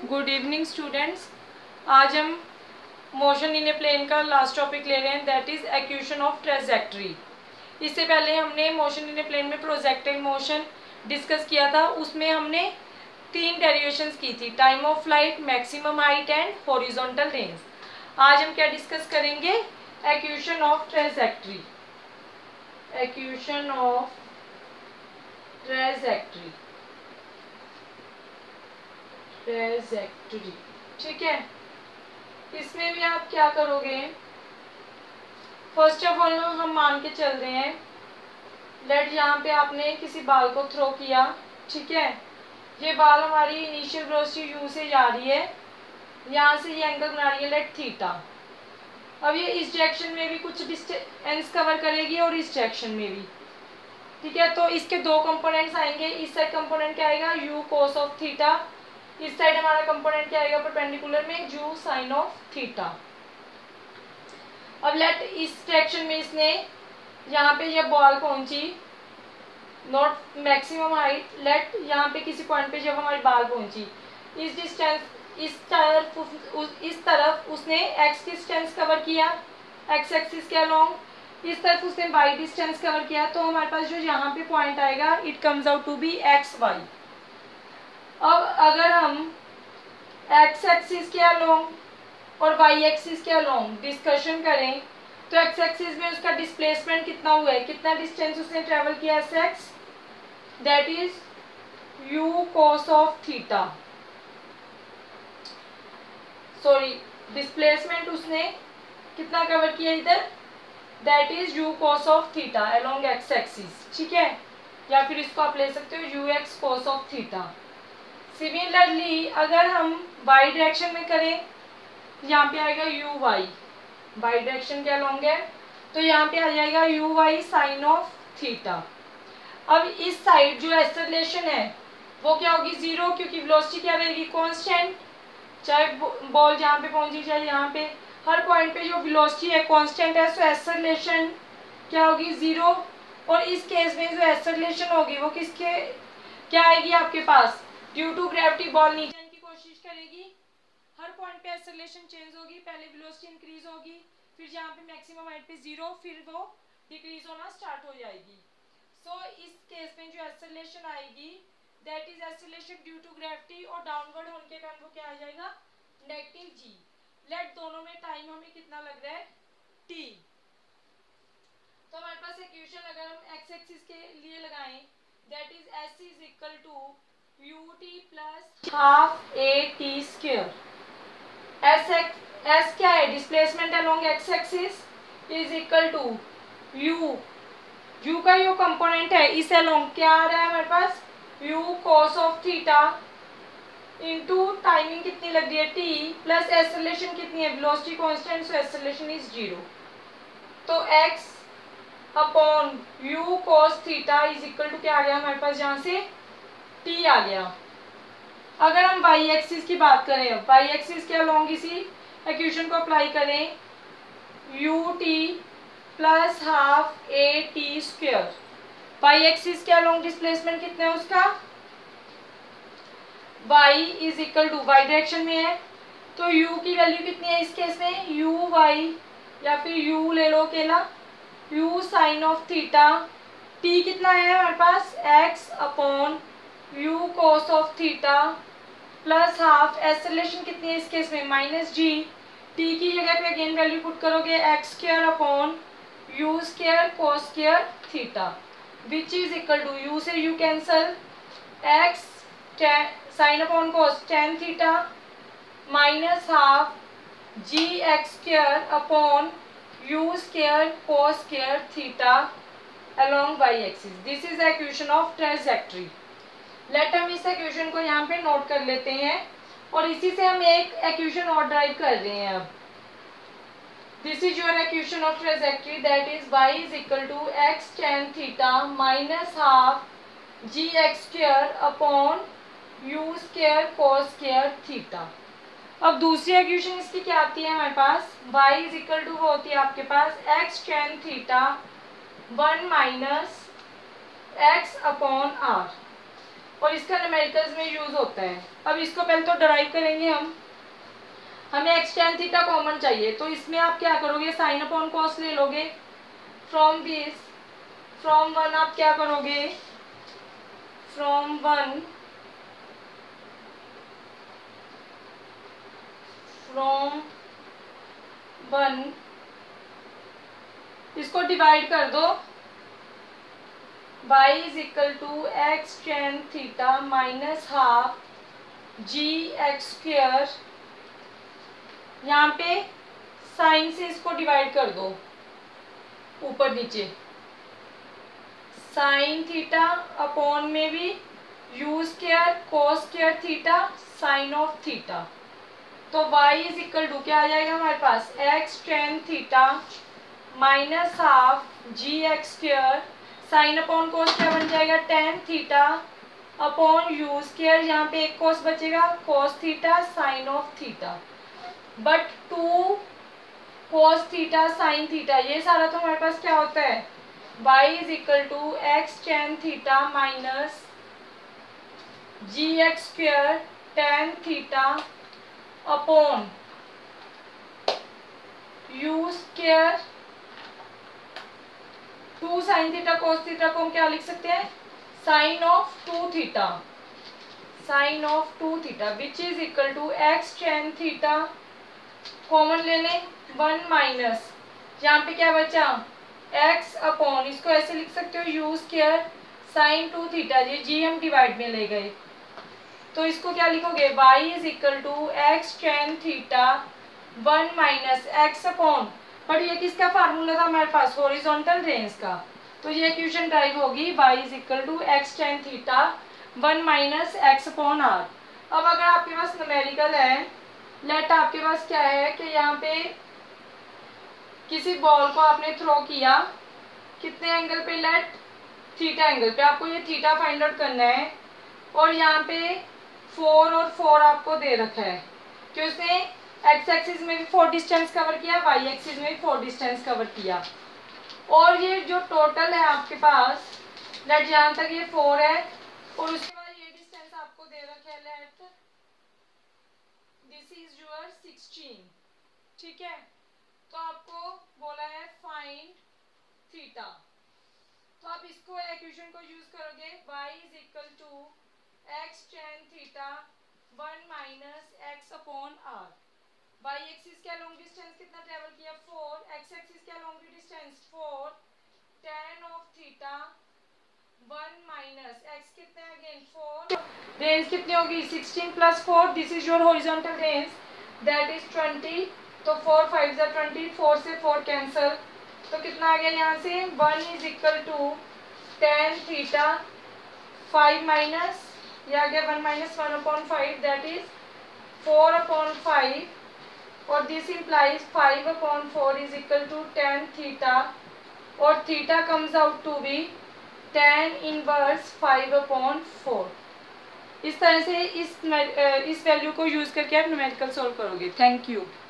Good evening students. आज हम motion in a plane का लास्ट टॉपिक ले रहे हैं, that is equation of trajectory. इससे पहले हमने मोशन इन ए प्लेन में प्रोजेक्टाइल मोशन डिस्कस किया था। उसमें हमने 3 डेरिवेशंस की थी, time of flight, maximum height and horizontal range. आज हम क्या डिस्कस करेंगे? Equation of trajectory. Equation of trajectory, trajectory, ठीक है। इसमें भी आप क्या करोगे? फर्स्ट ऑफ ऑल हम मान के चल रहे हैं, लेट यहाँ पे आपने किसी बाल को थ्रो किया, ठीक है। ये बाल हमारी इनिशियल वेलोसिटी u से जा रही है, यहाँ से ये एंगल बना रही है लेट थीटा। अब ये इस डायरेक्शन में भी कुछ डिस्टेंस कवर करेगी और इस डायरेक्शन में भी, ठीक है। तो इसके 2 कंपोनेंट्स आएंगे। इस साइड कंपोनेंट क्या आएगा? u cos of theta. इस साइड हमारा कंपोनेंट क्या आएगा परपेंडिकुलर में? u sin of theta. अब लेट इस डायरेक्शन में इसने यहाँ पे ये बॉल पहुंची, नॉट मैक्सिमम हाइट, लेट यहाँ पे किसी पॉइंट पे जब हमारी बॉल पहुंची, इस डिस्टेंस इस तरफ उसने x की डिस्टेंस कवर किया, x एक्सिस के अलोंग। इस तरफ उसने y डिस्टेंस कवर किया। तो हमारे पास जो यहाँ पे पॉइंट आएगा, it comes out to be xy। अब अगर हम x एक्सिस के अलोंग और y एक्सिस के अलोंग डिस्कशन करें, तो x एक्सिस में उसका डिस्प्लेसमेंट कितना हुआ है, कितना डिस्टेंस उसने ट्रेवल किया sx, that is u cos of theta. Sorry, displacement उसने कितना कवर किया इधर, that is u cos of theta along x axis, ठीक है। या फिर इसको आप ले सकते हो ux cos of theta. Similarly अगर हम y डायरेक्शन में करें, यहाँ पे आएगा uy, y डायरेक्शन के अलोंग है, तो यहाँ पे आ जाएगा uy साइन ऑफ थीटा। अब इस साइड जो एक्सेलरेशन है वो क्या होगी? 0, क्योंकि वेलोसिटी क्या रहेगी? कांस्टेंट। चाहे बॉल जहाँ पे पहुंची चाहे यहाँ पे, हर पॉइंट पे जो वेलोसिटी है कांस्टेंट है, सो एक्सेलरेशन क्या होगी? 0। और इस केस में जो एक्सेलरेशन होगी वो किसके क्या आएगी आपके पास? ड्यू टू ग्रेविटी बॉल नीचे आने की कोशिश करेगी, हर पॉइंट पे एक्सेलरेशन चेंज होगी। पहले वेलोसिटी इंक्रीज होगी, फिर जहाँ पे मैक्सिमम हाइट पे 0, फिर वो डिक्रीज होना स्टार्ट हो जाएगी। सो इस केस में जो एक्सेलरेशन आएगी, that is acceleration due to gravity, और डाउनवर्ड होने के कारण वो क्या आ जाएगा? Negative g। लेट दोनों में टाइम हमें कितना लग रहा है? t। तो हमारे पास इक्वेशन अगर हम x एक्सिस के लिए लगाएं, that is s is equal to ut plus half at square. s क्या है? Displacement along x axis is equal to u का जो कंपोनेंट है इस अलोंग क्या आ रहा है हमारे पास? u cos of theta into timing कितनी लग रही है? t, प्लस एक्सेलरेशन कितनी है? Velocity constant, so acceleration is 0। तो x अपॉन u cos थीटा इज इक्वल टू क्या आ गया हमारे पास? यहाँ से t आ गया। अगर हम y एक्सिस की बात करें, y एक्सिस के अलोंग इसी इक्वेशन को अप्लाई करें, ut plus half at square. y axis के अलोंग डिस्प्लेसमेंट कितना है उसका? y is equal to, y direction में है तो u की वैल्यू कितनी है इस केस में? uy, या फिर u ले लो अकेला, u sine of theta. t कितना है हमारे पास? x upon u cos of theta plus half. Acceleration कितनी है इस केस में? Minus g। t की जगह पे अगेन वैल्यू पुट करोगे, x square upon u square cos square theta, which is equal to, u से u cancel, x sine upon cos tan theta minus half g x square upon u square cos square theta along y axis। This is the equation of trajectory. Let हम इस equation को यहाँ पे note कर लेते हैं, और इसी से हम एक इक्वेशन और ड्राइव कर रहे हैं। अब this is your equation of trajectory, that is y is equal to x tan theta minus half g x square upon u square cos square theta. अब दूसरी इक्वेशन इसकी क्या आती है हमारे पास? y इज इक्वल टू वो होती है आपके पास x tan theta 1 minus x upon r। और इसका न्यूमेरिकल्स में यूज होता है। अब इसको पहले तो डराइव करेंगे हम। हमें x tan थीटा कॉमन चाहिए, तो इसमें आप क्या करोगे, साइन अपॉन कॉस ले लोगे। फ्रॉम दिस, फ्रॉम वन आप क्या करोगे, फ्रॉम वन, फ्रॉम वन इसको डिवाइड कर दो, y is equal to x tan theta minus half g x square. यहाँ पे साइन से इसको डिवाइड कर दो ऊपर नीचे, साइन थीटा अपॉन में भी u square cos square theta sine of theta. तो y इज इक्वल टू क्या आ जाएगा हमारे पास, x tan theta minus half g x square, sine upon cos क्या बन जाएगा, tan theta upon u square, यहाँ पे एक कोस बचेगा cos theta sine of theta, but two cos theta sine theta, ये सारा तो हमारे पास क्या होता है, y is equal to x tan theta minus g x square tan theta upon u square two sine theta cos theta को हम क्या लिख सकते हैं, sine of two theta, sine of two theta which is equal to x tan theta common ले लें, one minus यहाँ पे क्या बचा x अपॉन, इसको ऐसे लिख सकते हो u square sine two theta, ये जी हम डिवाइड में ले गए, तो इसको क्या लिखोगे, y is equal to x tan theta one minus x upon, पर ये किसका फार्मूला था हमारे पास, हॉरिजॉन्टल रेंज का, तो ये इक्वेशन ड्राइव होगी y is equal to x tan theta one minus x upon r. अब अगर आपके पास न्यूमेरिकल है, लेट आपके पास क्या है कि यहाँ पे किसी बॉल को आपने थ्रो किया, कितने एंगल पे, लेट थीटा एंगल पे, आपको ये थीटा फाइंड आउट करना है, और यहाँ पे 4 और 4 आपको दे रखा है कि उसने एक्स एक्सिस में भी 4 डिस्टेंस कवर किया, वाई एक्सिस में भी 4 डिस्टेंस कवर किया, और ये जो टोटल है आपके पास, लेट यहाँ तक ये 4 है, और उसके बाद ये डिस्टेंस आपको दे रखा है, लेट दिस इज योर 16, ठीक है। तो आपको बोला है फाइंड थीटा, तो आप इसको इक्वेशन को यूज करोगे, y is equal to x tan theta one minus x upon r, y axis क्या लॉन्ग डिस्टेंस कितना ट्रेवल किया 4, एक्स एक्सिस क्या long distance 4, tan of theta one minus x कितना है अगेन 4, रेंज कितनी होगी 16 plus 4, this is your horizontal range that is 20, तो 4 5 जा 20, 4 से 4 कैंसल, तो कितना आ गया यहाँ से 1 is equal to tan theta 5 minus, ये आ गया 1 minus 1 upon 5 that is 4 upon 5, और this implies 5 upon 4 is equal to tan थीटा, और theta comes out to be tan inverse 5 upon 4। इस तरह से इस वैल्यू को यूज करके आप न्यूमेरिकल सॉल्व करोगे। Thank you.